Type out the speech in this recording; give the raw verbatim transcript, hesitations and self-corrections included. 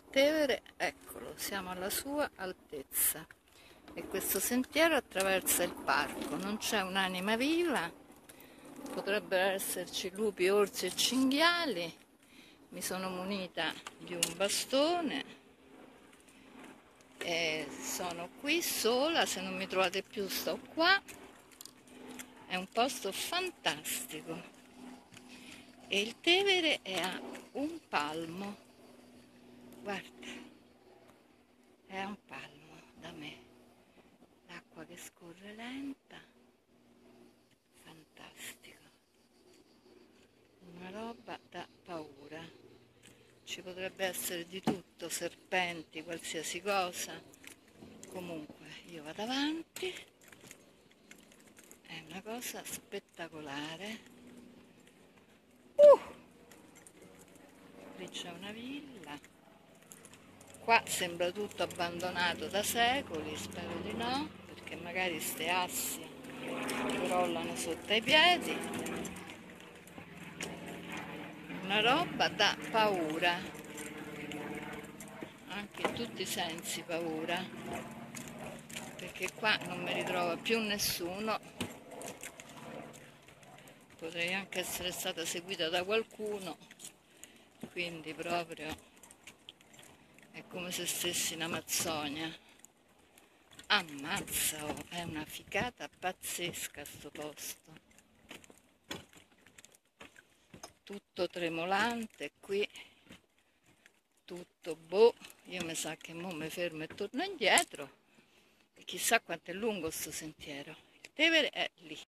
Tevere, eccolo, siamo alla sua altezza e questo sentiero attraversa il parco, non c'è un'anima viva, potrebbero esserci lupi, orsi e cinghiali. Mi sono munita di un bastone e sono qui sola, se non mi trovate più sto qua, è un posto fantastico e il Tevere è a un palmo, guarda. È a un palmo da me, l'acqua che scorre lenta, fantastico, una roba da paura. Ci potrebbe essere di tutto, serpenti, qualsiasi cosa. Comunque io vado avanti, è una cosa spettacolare. Uh! Lì c'è una villa. Qua sembra tutto abbandonato da secoli, spero di no, perché magari ste assi crollano sotto ai piedi. Una roba da paura, anche in tutti i sensi paura, perché qua non mi ritrova più nessuno. Potrei anche essere stata seguita da qualcuno, quindi proprio è come se stessi in Amazzonia. Ammazza, oh, è una figata pazzesca sto posto. Tutto tremolante qui, tutto boh, io mi sa che mo mi fermo e torno indietro. E chissà quanto è lungo sto sentiero. Il Tevere è lì.